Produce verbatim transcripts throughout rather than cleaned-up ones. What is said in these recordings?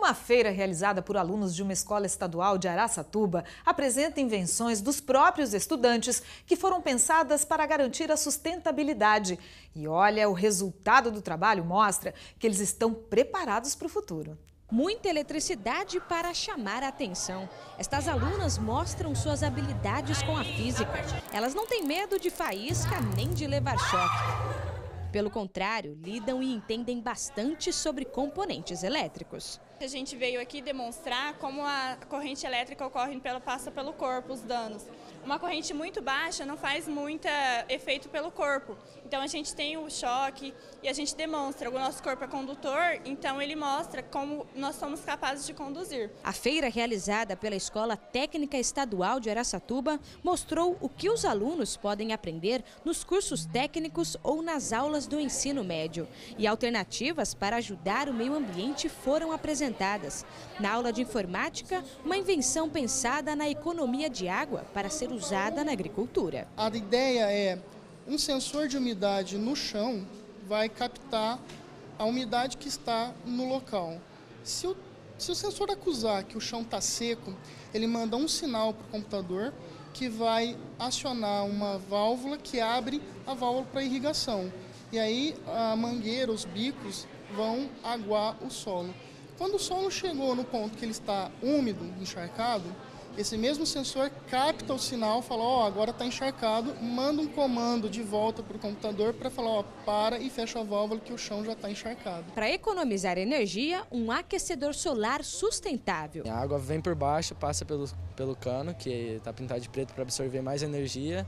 Uma feira realizada por alunos de uma escola estadual de Araçatuba apresenta invenções dos próprios estudantes que foram pensadas para garantir a sustentabilidade. E olha, o resultado do trabalho mostra que eles estão preparados para o futuro. Muita eletricidade para chamar a atenção. Estas alunas mostram suas habilidades com a física. Elas não têm medo de faísca nem de levar choque. Pelo contrário, lidam e entendem bastante sobre componentes elétricos. A gente veio aqui demonstrar como a corrente elétrica ocorre, pelo, passa pelo corpo, os danos. Uma corrente muito baixa não faz muito efeito pelo corpo. Então a gente tem o choque e a gente demonstra. O nosso corpo é condutor, então ele mostra como nós somos capazes de conduzir. A feira realizada pela Escola Técnica Estadual de Araçatuba mostrou o que os alunos podem aprender nos cursos técnicos ou nas aulas do ensino médio. E alternativas para ajudar o meio ambiente foram apresentadas. Na aula de informática, uma invenção pensada na economia de água para ser usada na agricultura. A ideia é um sensor de umidade no chão vai captar a umidade que está no local. Se o, se o sensor acusar que o chão está seco, ele manda um sinal para o computador que vai acionar uma válvula que abre a válvula para irrigação. E aí a mangueira, os bicos vão aguar o solo. Quando o solo chegou no ponto que ele está úmido, encharcado, esse mesmo sensor capta o sinal, fala, ó, oh, agora está encharcado, manda um comando de volta para o computador para falar, ó, oh, para e fecha a válvula que o chão já está encharcado. Para economizar energia, um aquecedor solar sustentável. A água vem por baixo, passa pelo, pelo cano, que está pintado de preto para absorver mais energia,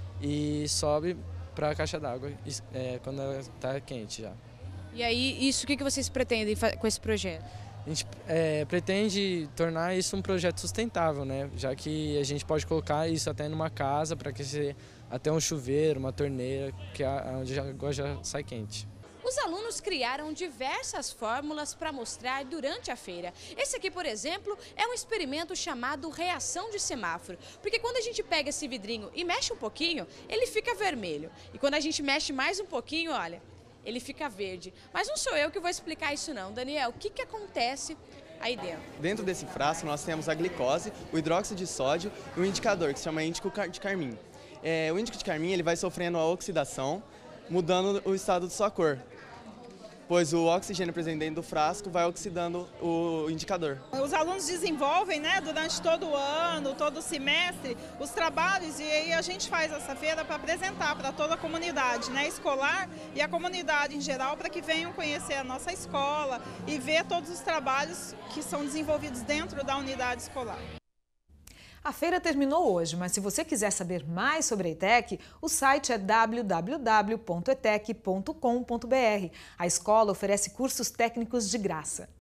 e sobe para a caixa d'água é, quando ela está quente já. E aí, isso o que vocês pretendem com esse projeto? A gente é, pretende tornar isso um projeto sustentável, né? Já que a gente pode colocar isso até numa casa para aquecer até um chuveiro, uma torneira, que é onde a água já sai quente. Os alunos criaram diversas fórmulas para mostrar durante a feira. Esse aqui, por exemplo, é um experimento chamado reação de semáforo. Porque quando a gente pega esse vidrinho e mexe um pouquinho, ele fica vermelho. E quando a gente mexe mais um pouquinho, olha, ele fica verde. Mas não sou eu que vou explicar isso não. Daniel, o que, que acontece aí dentro? Dentro desse frasco nós temos a glicose, o hidróxido de sódio e um indicador que se chama índico de carmim. É, o índico de carmim ele vai sofrendo a oxidação, mudando o estado de sua cor, pois o oxigênio presente dentro do frasco vai oxidando o indicador. Os alunos desenvolvem, né, durante todo o ano, todo o semestre, os trabalhos, e aí a gente faz essa feira para apresentar para toda a comunidade, né, escolar e a comunidade em geral, para que venham conhecer a nossa escola e ver todos os trabalhos que são desenvolvidos dentro da unidade escolar. A feira terminou hoje, mas se você quiser saber mais sobre a ETEC, o site é w w w ponto etec ponto com ponto br. A escola oferece cursos técnicos de graça.